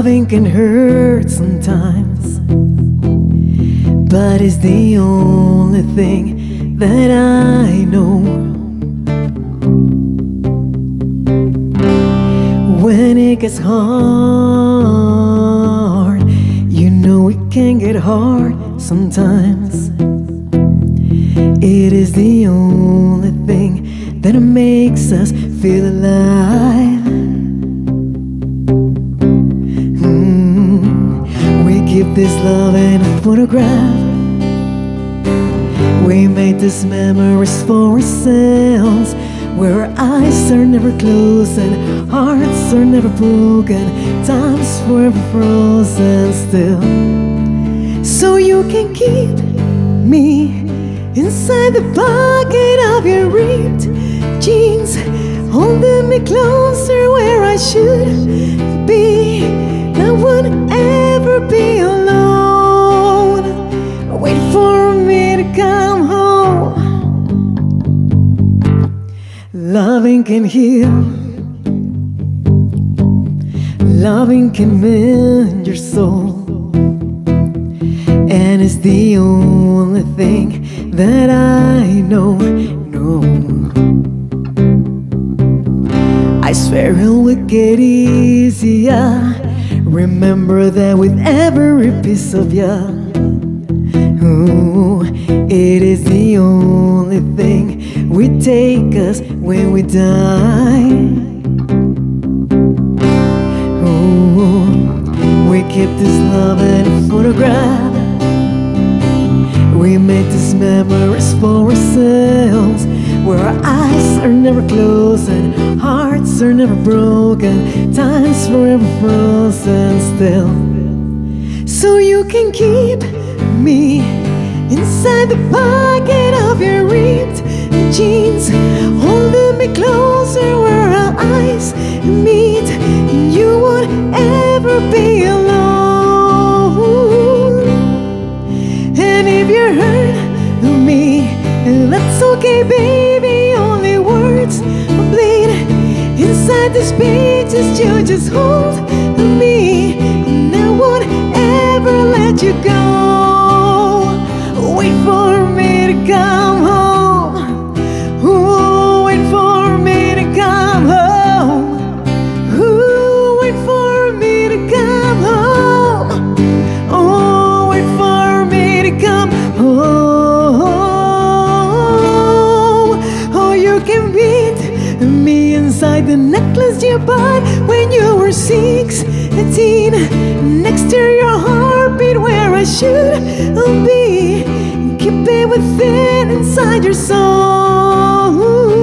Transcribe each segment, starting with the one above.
Loving can hurt sometimes, but it's the only thing that I know. When it gets hard, you know it can get hard sometimes. It is the only thing that makes us feel alive. We keep this love in a photograph. We made these memories for ourselves, where our eyes are never closed and hearts are never broken, time's forever frozen still. So you can keep me inside the pocket of your ripped jeans, holding me closer where I should be. I wouldn't ever be alone. Wait for me to come home. Loving can heal, loving can mend your soul, and it's the only thing that I know. I swear it will get easier. Remember that with every piece of ya. Ooh, it is the only thing we take us when we die. Ooh, we keep this love in a photograph. We made these memories for ourselves, where our eyes are never closed and hearts are never broken, time's forever frozen still. So you can keep me inside the pocket of your ripped jeans, holding me closer where our eyes meet, and you won't ever be alone. And if you're hurt me, that's okay, baby. Only words bleed inside these pages. You just hold me, and I won't ever let you go. Wait for me to come home. Ooh, wait for me to come home. Ooh, wait for me to come home. Oh, wait for me to come home. Oh, you can beat me inside the necklace you bought when you were 16, next to your heartbeat where I should be. Keep it within inside your soul.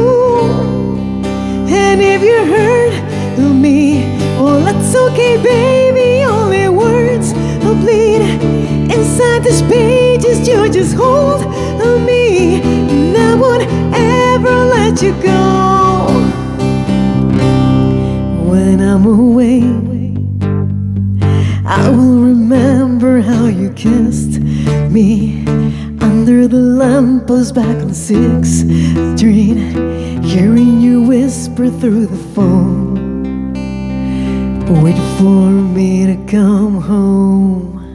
And if you hurt me, well, that's okay, baby. Only words bleed inside these pages. You just hold me, and I won't ever let you go. When I'm away, I will remember how you kissed me under the lamppost back on 6th Street, hearing you whisper through the phone, wait for me to come home.